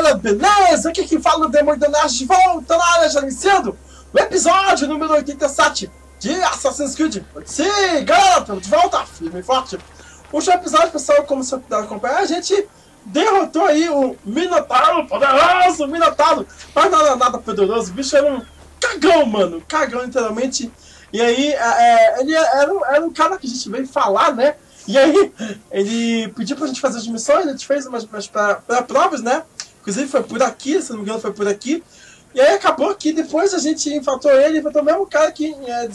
galera, beleza? Aqui quem fala é o Demônio da Nerd de volta na área, já iniciando o episódio número 87 de Assassin's Creed. Sim, galera, estamos de volta, firme e forte. O último episódio, pessoal, como você puder acompanhar, a gente derrotou aí o Minotauro, poderoso Minotauro. Mas não era nada poderoso, o bicho era um cagão, mano, cagão literalmente. E aí, ele era um cara que a gente veio falar, né? E aí, ele pediu pra gente fazer as missões, a gente fez umas provas, né? Inclusive foi por aqui, se não me engano foi por aqui. E aí acabou que depois a gente enfrentou o mesmo cara que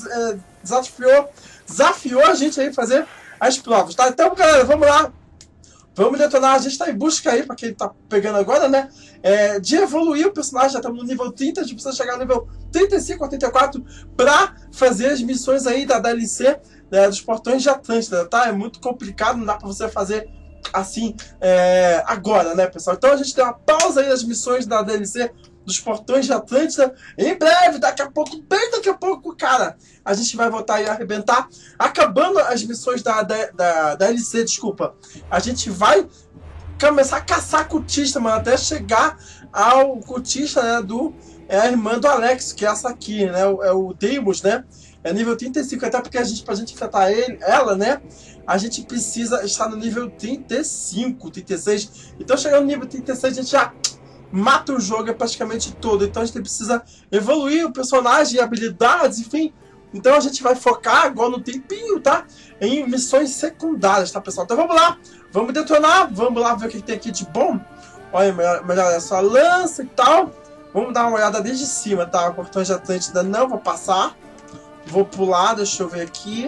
desafiou a gente aí fazer as provas, tá? Então, galera, vamos lá. Vamos detonar, a gente tá em busca aí, pra quem tá pegando agora, né? De evoluir o personagem, já estamos no nível 30, a gente precisa chegar no nível 35 ou 34 pra fazer as missões aí da DLC, né, dos Portões de Atlântida, tá? É muito complicado, não dá pra você fazer assim agora, né, pessoal? Então a gente deu uma pausa aí nas missões da DLC dos Portões de Atlântida. Em breve, daqui a pouco, bem daqui a pouco, cara, a gente vai voltar aí a arrebentar. Acabando as missões da DLC, desculpa, a gente vai começar a caçar cultista, mano, até chegar ao cultista, né, a irmã do Alex, que é essa aqui, né, é o Deimos, né, é nível 35, até porque pra gente enfrentar ela, né, a gente precisa estar no nível 35, 36, então chegando no nível 36 a gente já mata o jogo praticamente todo, então a gente precisa evoluir o personagem, habilidades, enfim. Então a gente vai focar agora no tempinho, tá? Em missões secundárias, tá, pessoal? Então vamos lá, vamos detonar, vamos lá ver o que tem aqui de bom. Olha, melhor essa lança e tal. Vamos dar uma olhada desde cima, tá? O Portão de Atlântida não vou passar. Vou pular, deixa eu ver aqui.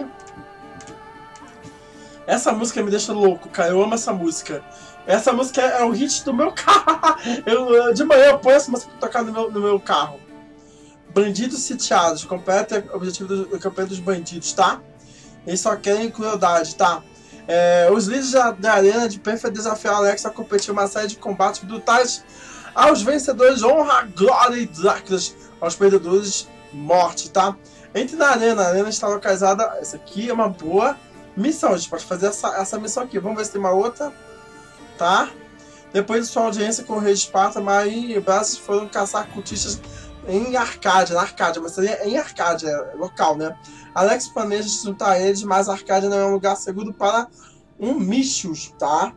Essa música me deixa louco, cara. Eu amo essa música. Essa música é o hit do meu carro. De manhã eu ponho essa música pra tocar no meu carro. Bandidos sitiados. Completa o objetivo do campeonato dos bandidos, tá? Eles só querem crueldade, tá? Os líderes da arena de Penfa desafiam Alex a competir uma série de combates brutais. Aos vencedores, honra, glória e dracmas. Aos perdedores, morte, tá? Entre na arena. A arena está localizada... Essa aqui é uma boa missão. A gente pode fazer essa missão aqui. Vamos ver se tem uma outra. Tá? Depois de sua audiência com o rei de Esparta, Marinho e Braços foram caçar cultistas em Arcádia, na Arcádia, mas seria em Arcádia, local, né? Alex planeja se juntar a eles, mas Arcádia não é um lugar seguro para um Michus, tá?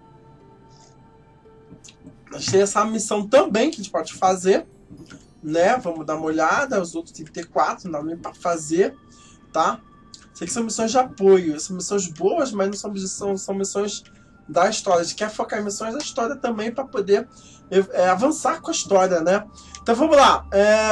Achei essa missão também que a gente pode fazer, né? Vamos dar uma olhada, os outros tem que ter 4, não dá nem para fazer, tá? Sei que são missões de apoio, são missões boas, mas não são missões da história. A gente quer focar em missões da história também para poder avançar com a história, né? Então vamos lá.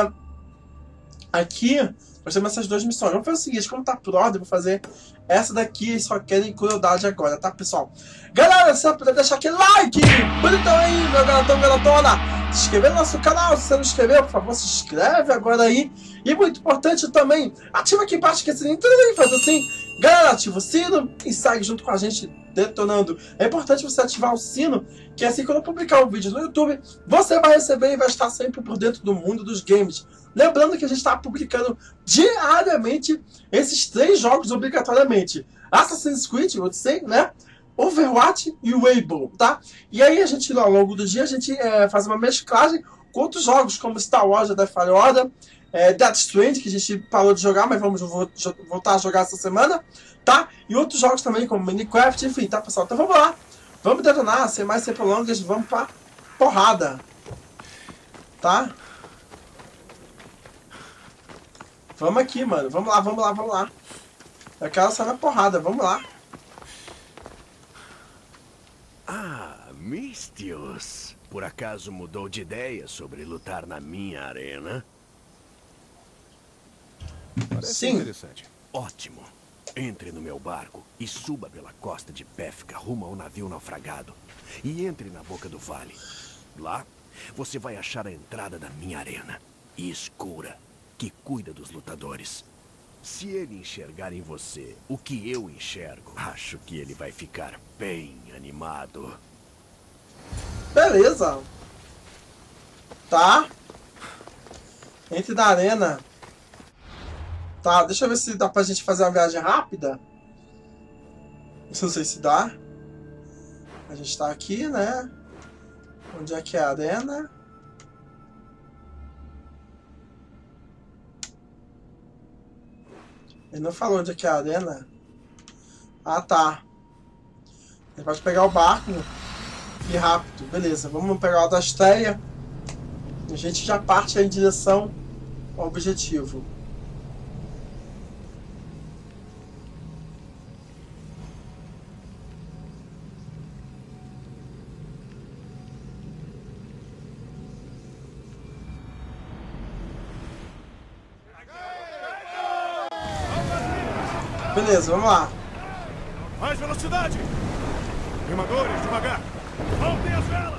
Aqui nós temos essas duas missões. Vamos fazer o seguinte, como tá por ordem, vou fazer essa daqui. Só querem crueldade agora, tá, pessoal? Galera, se você puder deixar aquele like bonitão aí, meu garotão, garotona, se inscrever no nosso canal. Se você não inscreveu, por favor, se inscreve agora aí. E muito importante também, ativa aqui embaixo que esse link, tudo bem, faz assim. Galera, ativa o sino e segue junto com a gente detonando. É importante você ativar o sino, que assim quando eu publicar um vídeo no YouTube, você vai receber e vai estar sempre por dentro do mundo dos games. Lembrando que a gente está publicando diariamente esses 3 jogos obrigatoriamente. Assassin's Creed, Odyssey, né? Overwatch e o Fable, tá? E aí a gente, ao longo do dia, a gente faz uma mesclagem com outros jogos, como Star Wars, Jedi Fallen Order, Death Stranding, que a gente parou de jogar, mas vamos voltar a jogar essa semana, tá? E outros jogos também, como Minecraft, enfim, tá, pessoal? Então vamos lá, vamos detonar, sem mais sem prolongas, vamos pra porrada, tá? Vamos aqui, mano, vamos lá, vamos lá, vamos lá. Eu quero sair na porrada, vamos lá. Ah, Misthios, por acaso mudou de ideia sobre lutar na minha arena? Parece Sim. interessante. Ótimo. Entre no meu barco e suba pela costa de Péfica rumo ao navio naufragado. E entre na boca do vale. Lá, você vai achar a entrada da minha arena. E escura, que cuida dos lutadores. Se ele enxergar em você o que eu enxergo, acho que ele vai ficar bem animado. Beleza. Tá. Entre na arena. Tá, deixa eu ver se dá pra gente fazer uma viagem rápida. Não sei se dá. A gente tá aqui, né? Onde é que é a arena? Ele não falou onde é que é a arena. Ah, tá. Ele pode pegar o barco e rápido. Beleza, vamos pegar o da estreia. A gente já parte em direção ao objetivo. Beleza, vamos lá. Mais velocidade! Remadores, devagar! Voltem as velas!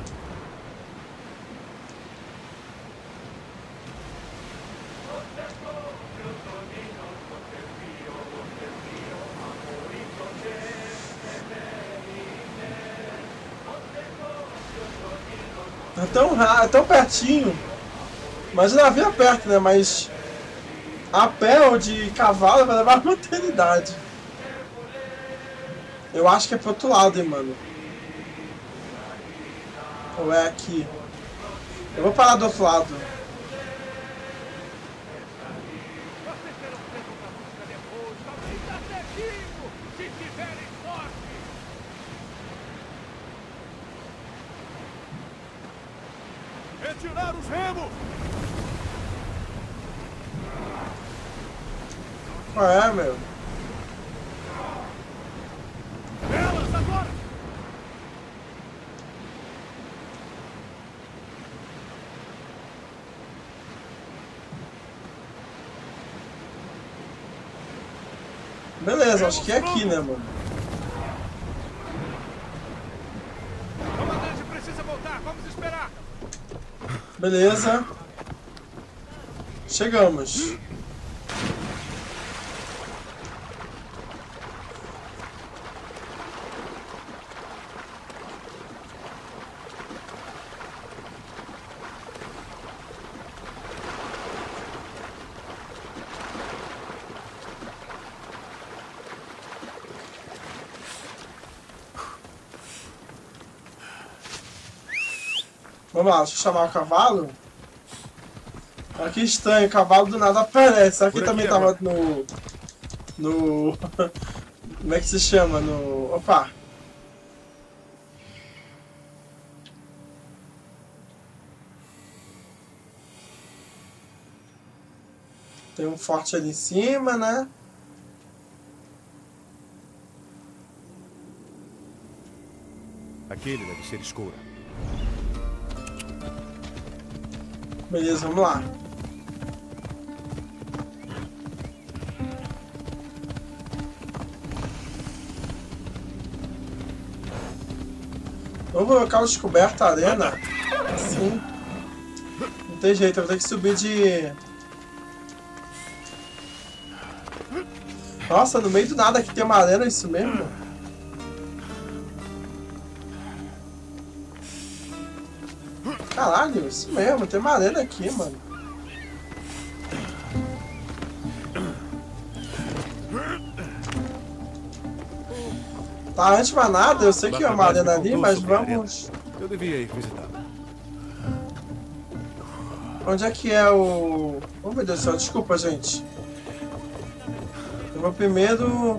É tão pertinho. Imagina a navio perto, né? Mas a pé ou de cavalo vai levar uma eternidade. Eu acho que é pro outro lado, hein, mano. Ou é aqui? Eu vou parar do outro lado. Retirar os remos! Qual é, meu? Velas agora! Beleza, acho que é aqui, né, mano? O comandante precisa voltar, vamos esperar! Beleza. Chegamos. Vamos lá, deixa eu chamar o cavalo. Olha que estranho, o cavalo do nada aparece. Será que ele também tava no... Como é que se chama? No... Opa! Tem um forte ali em cima, né? Aquele deve ser escura. Beleza, vamos lá. Vamos colocar o descoberto a arena. Assim. Não tem jeito, eu vou ter que subir de... Nossa, no meio do nada aqui tem uma arena, isso mesmo? Caralho, isso mesmo, tem uma arena aqui, mano. Tá, antes de mais nada, eu sei que é uma arena ali, mas vamos... Eu devia ir visitar. Onde é que é o... Oh, meu Deus do céu, desculpa, gente. Eu vou primeiro...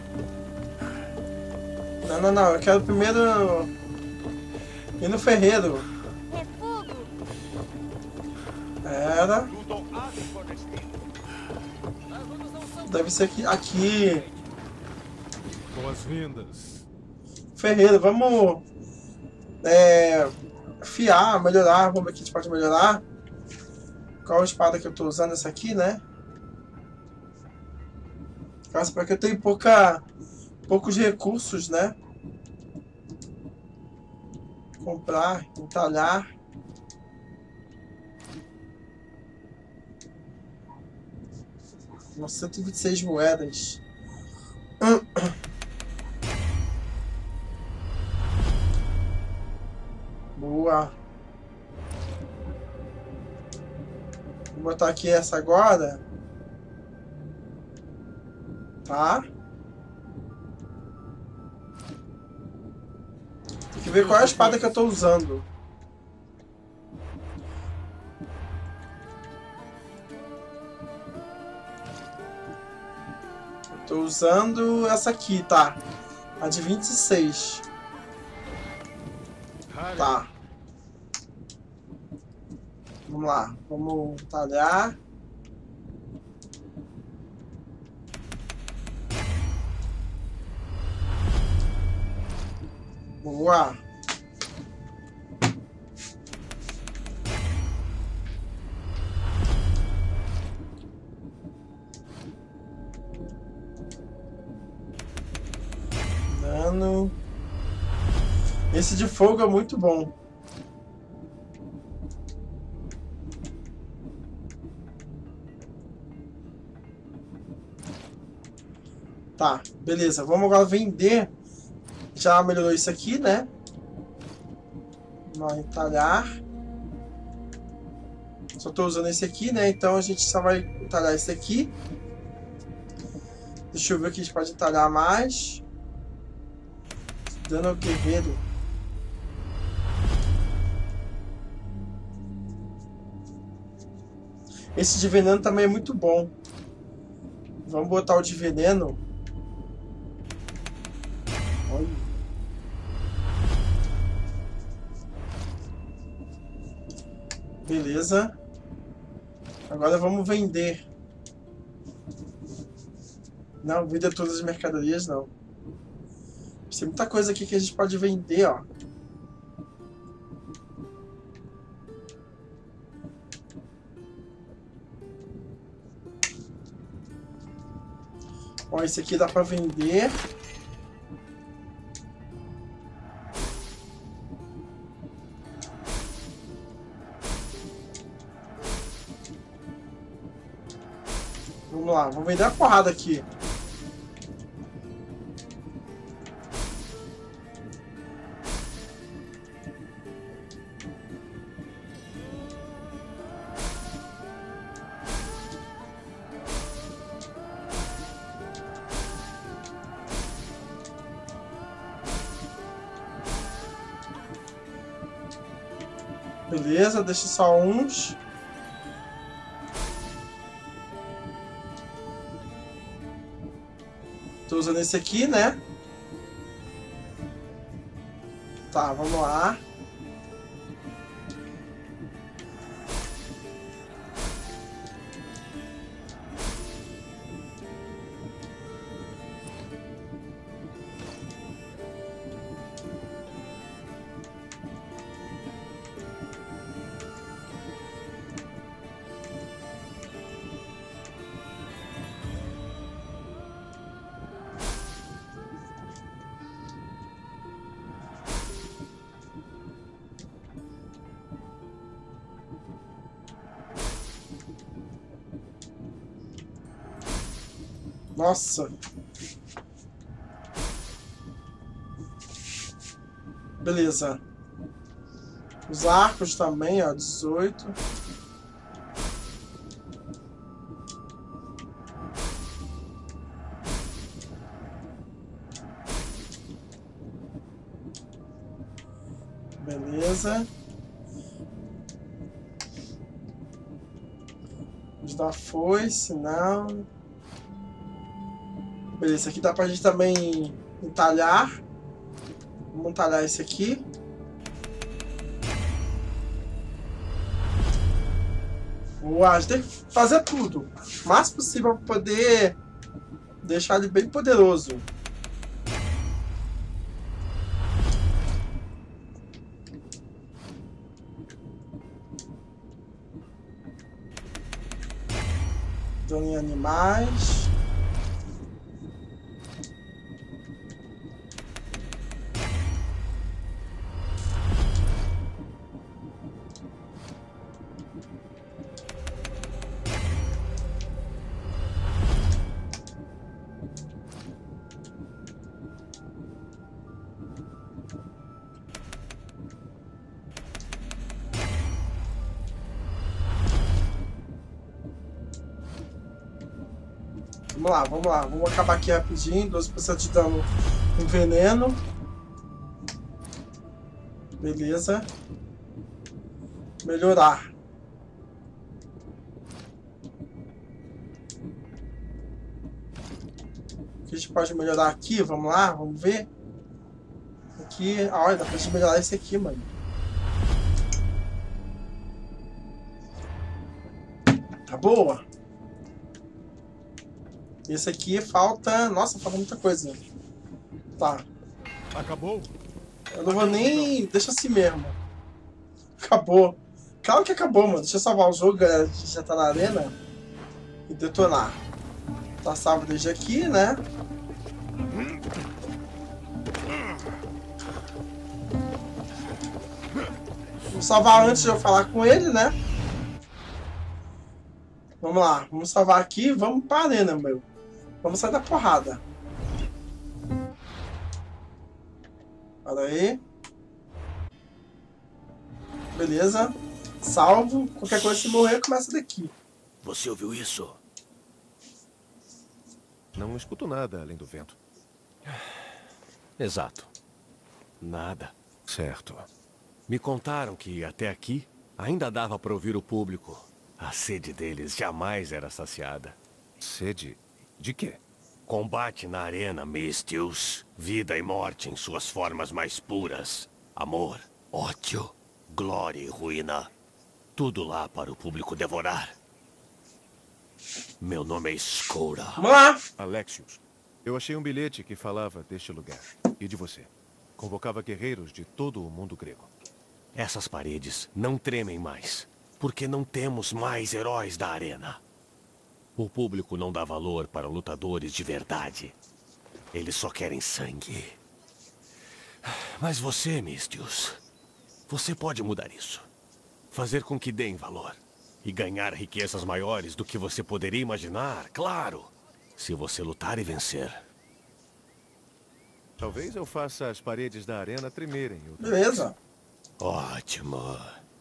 Não, eu quero primeiro... ir no ferreiro. Era... Deve ser aqui. Boas-vindas. Ferreiro, vamos... afiar, melhorar. Vamos ver o que a gente pode melhorar. Qual a espada que eu tô usando? Essa aqui, né? Nossa, porque eu tenho poucos recursos, né? Comprar, entalhar. Nossa, 126 moedas. Boa. Vou botar aqui essa agora. Tá? Tem que ver qual é a espada que eu tô usando. Tô usando essa aqui, tá? A de 26. Tá. Vamos lá. Vamos talhar. Boa. Dano. Esse de fogo é muito bom. Tá, beleza. Vamos agora vender. Já melhorou isso aqui, né? Vamos entalhar. Só tô usando esse aqui, né? Então a gente só vai entalhar esse aqui. Deixa eu ver o que a gente pode entalhar mais. Dano ao guerreiro. Esse de veneno também é muito bom. Vamos botar o de veneno. Olha. Beleza. Agora vamos vender. Não, vender todas as mercadorias não. Tem muita coisa aqui que a gente pode vender, ó. Ó, esse aqui dá pra vender. Vamos lá, vamos vender a porrada aqui. Beleza, deixa só uns. Tô usando esse aqui, né? Tá, vamos lá. Nossa. Beleza. Os arcos também, ó, 18. Beleza. Os da foice, não. Beleza, aqui dá pra gente também entalhar. Vamos entalhar esse aqui. Uau, a gente tem que fazer tudo o máximo possível para poder deixar ele bem poderoso. Dano em animais. Vamos lá, vamos lá. Vamos acabar aqui rapidinho. 12% de dano com veneno. Beleza. Melhorar. que a gente pode melhorar aqui? Vamos lá, vamos ver. Aqui, olha, dá pra gente melhorar esse aqui, mano. Tá boa. Esse aqui falta... Nossa, falta muita coisa. Tá. Acabou? Eu não vou nem... Deixa assim mesmo. Acabou. Claro que acabou, mano. Deixa eu salvar o jogo, galera. A gente já tá na arena. E detonar. Tá salvo desde aqui, né? Vou salvar antes de eu falar com ele, né? Vamos lá. Vamos salvar aqui e vamos pra arena, meu. Vamos sair da porrada. Olha aí. Beleza. Salvo. Qualquer coisa, se morrer, começa daqui. Você ouviu isso? Não escuto nada além do vento. Exato. Nada. Certo. Me contaram que até aqui ainda dava para ouvir o público. A sede deles jamais era saciada. Sede? De quê? Combate na arena, Misthios. Vida e morte em suas formas mais puras. Amor, ódio, glória e ruína. Tudo lá para o público devorar. Meu nome é Skoura. Vamos lá. Alexios. Eu achei um bilhete que falava deste lugar. E de você. Convocava guerreiros de todo o mundo grego. Essas paredes não tremem mais, porque não temos mais heróis da arena. O público não dá valor para lutadores de verdade. Eles só querem sangue. Mas você, Misthios, você pode mudar isso. Fazer com que deem valor. E ganhar riquezas maiores do que você poderia imaginar, claro. Se você lutar e vencer. Talvez eu faça as paredes da arena tremerem. Beleza. Ótimo.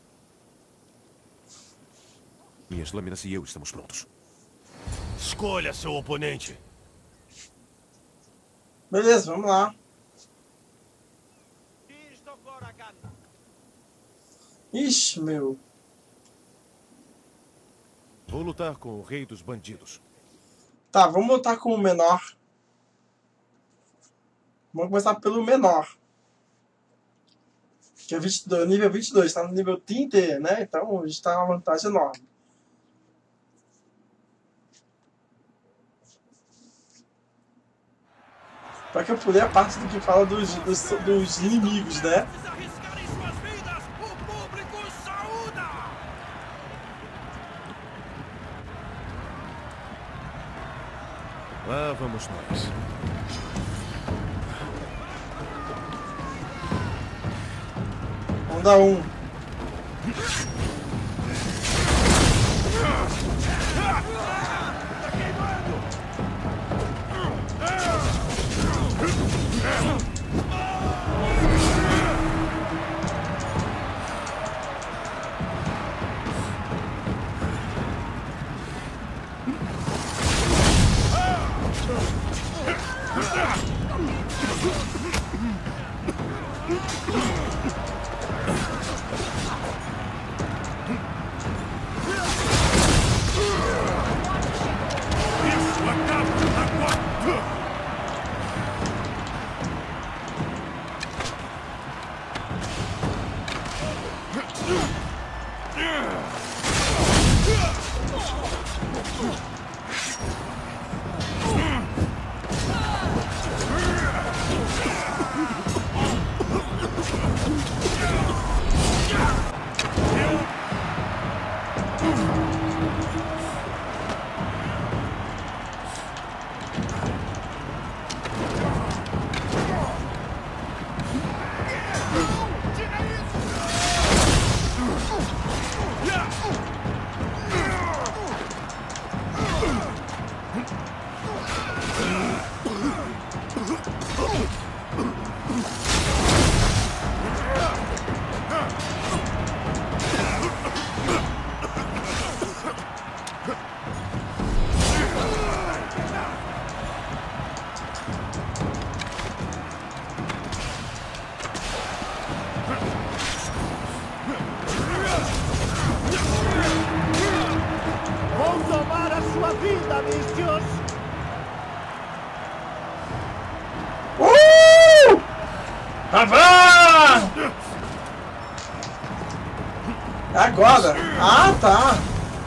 Minhas lâminas e eu estamos prontos. Escolha seu oponente. Beleza, vamos lá. Ixi, meu. Vou lutar com o rei dos bandidos. Tá, vamos lutar com o menor. Vamos começar pelo menor. Que é 22, nível 22. Tá no nível 30, né? Então a gente tá uma vantagem enorme. Pra que eu pulei a parte do que fala dos inimigos, né? Lá vamos nós. Vamos dar um. Avá! Agora! Ah, tá!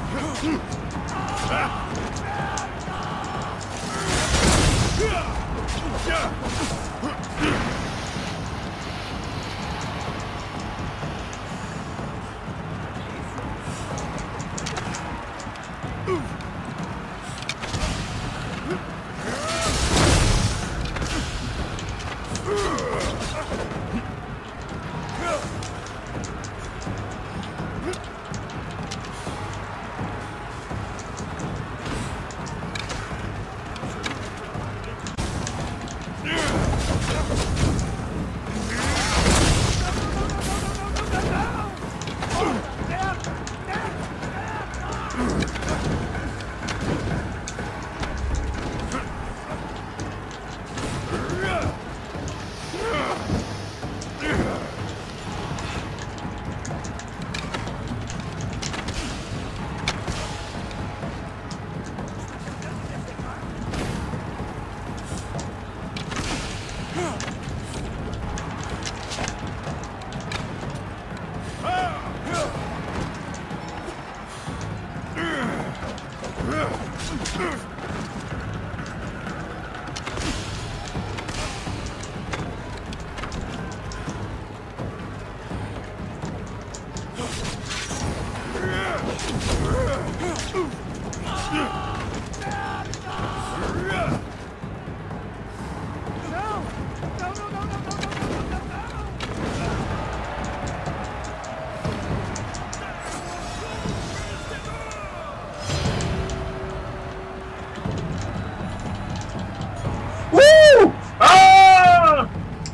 Ah!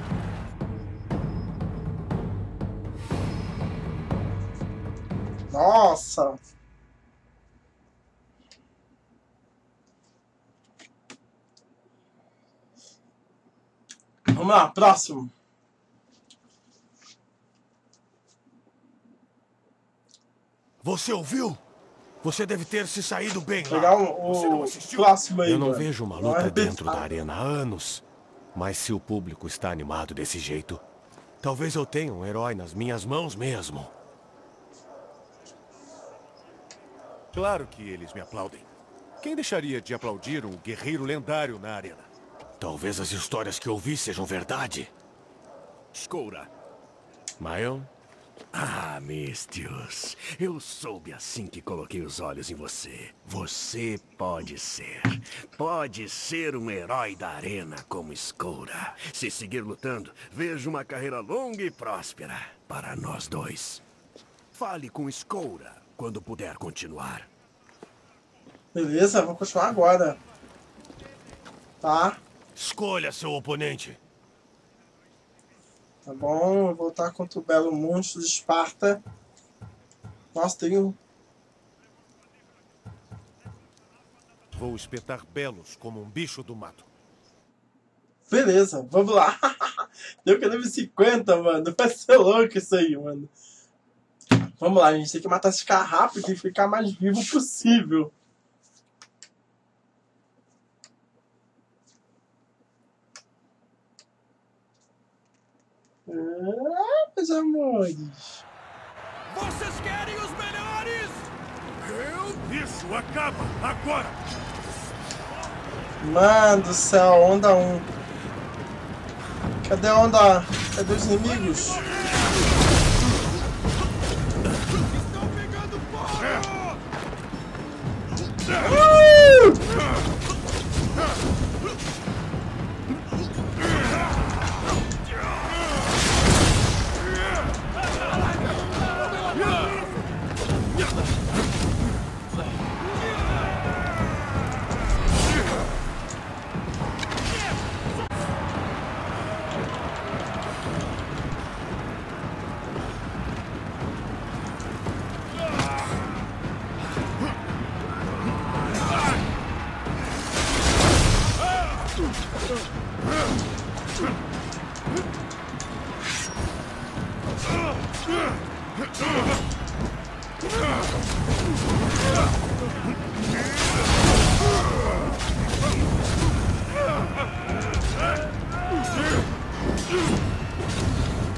Nossa! Vamos lá, próximo. Você ouviu? Você deve ter se saído bem lá. Pegar o próximo aí. Eu não mano. vejo uma luta dentro da arena há anos. Mas se o público está animado desse jeito, talvez eu tenha um herói nas minhas mãos mesmo. Claro que eles me aplaudem. Quem deixaria de aplaudir um guerreiro lendário na arena? Talvez as histórias que ouvi sejam verdade. Skoura. Mayon? Ah, Misthios. Eu soube assim que coloquei os olhos em você. Você pode ser um herói da arena como Skoura. Se seguir lutando, vejo uma carreira longa e próspera para nós dois. Fale com Skoura quando puder continuar. Beleza, vou continuar agora. Tá. Escolha seu oponente. Tá bom, eu vou lutar contra o belo monstro de Esparta. Nossa, tem um... Vou espetar belos como um bicho do mato. Beleza, vamos lá. Deu que level 50, mano. Vai ser louco isso aí, mano. Vamos lá, a gente tem que matar esse cara rápido e ficar mais vivo possível. Ah, meus amores. Vocês querem os melhores? Isso acaba agora! Mano do céu, onda 1. Cadê a onda? Cadê os inimigos? Estão pegando fogo!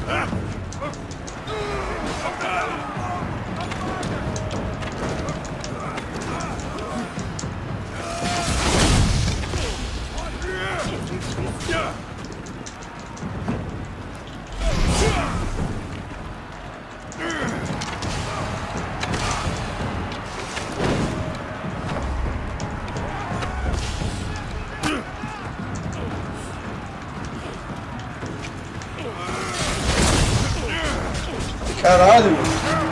Caralho, meu.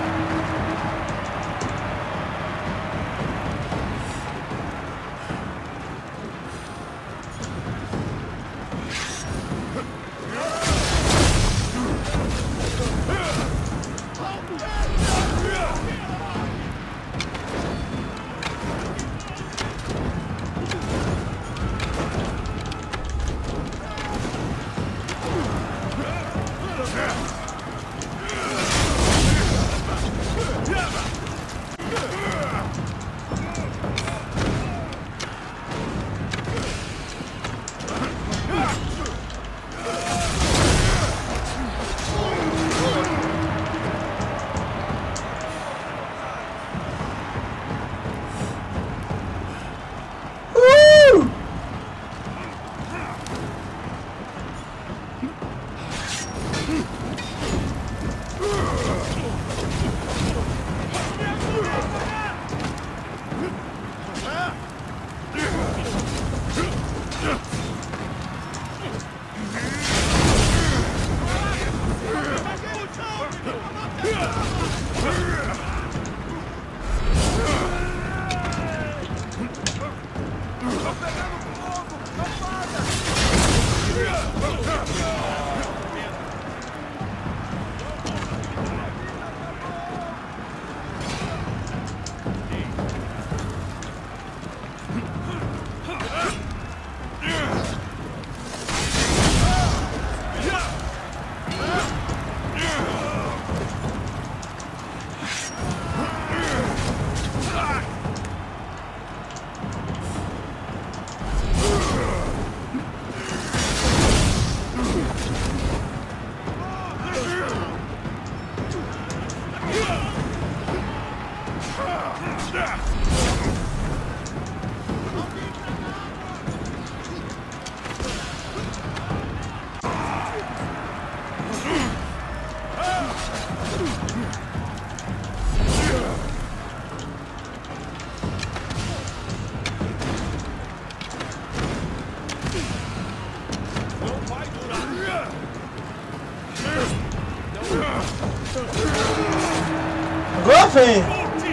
Agora vem!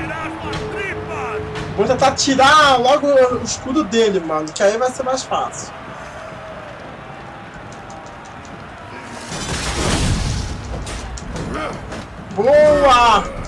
Vou tentar tirar logo o escudo dele, mano, que aí vai ser mais fácil. Boa!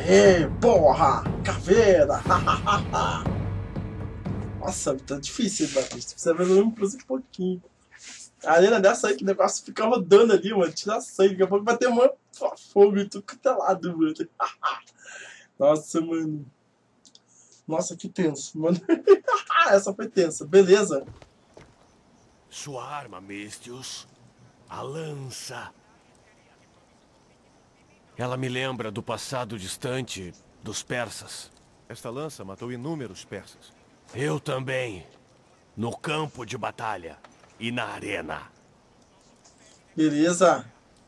Aê, porra! Caveira! Nossa, tá difícil, Batista. Você vai evoluir um pouquinho. A arena dessa aí, que o negócio fica rodando ali, mano. Tira sangue. Daqui a pouco vai ter um fogo e tudo que é lado, mano. Nossa, mano. Nossa, que tenso, mano. Essa foi tensa. Beleza. Sua arma, Misthios. A lança. Ela me lembra do passado distante dos persas. Esta lança matou inúmeros persas. Eu também. No campo de batalha e na arena. Beleza.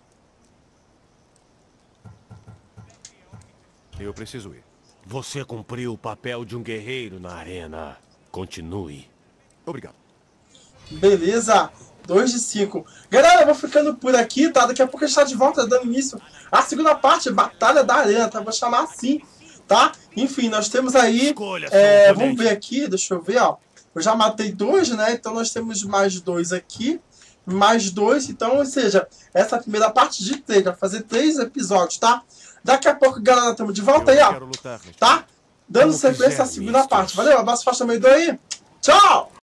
Eu preciso ir. Você cumpriu o papel de um guerreiro na arena. Continue. Obrigado. Beleza. 2 de 5. Galera, eu vou ficando por aqui, tá? Daqui a pouco a gente tá de volta, dando início à segunda parte, Batalha da Arena, tá? Vou chamar assim, tá? Enfim, nós temos aí... vamos ver aqui, deixa eu ver, ó. Eu já matei 2, né? Então nós temos mais 2 aqui. Mais 2, então, ou seja, essa primeira parte de 3, vai fazer 3 episódios, tá? Daqui a pouco, galera, estamos de volta aí, ó. Tá? Dando sequência à segunda parte. Valeu, abraço forte também do aí. Tchau!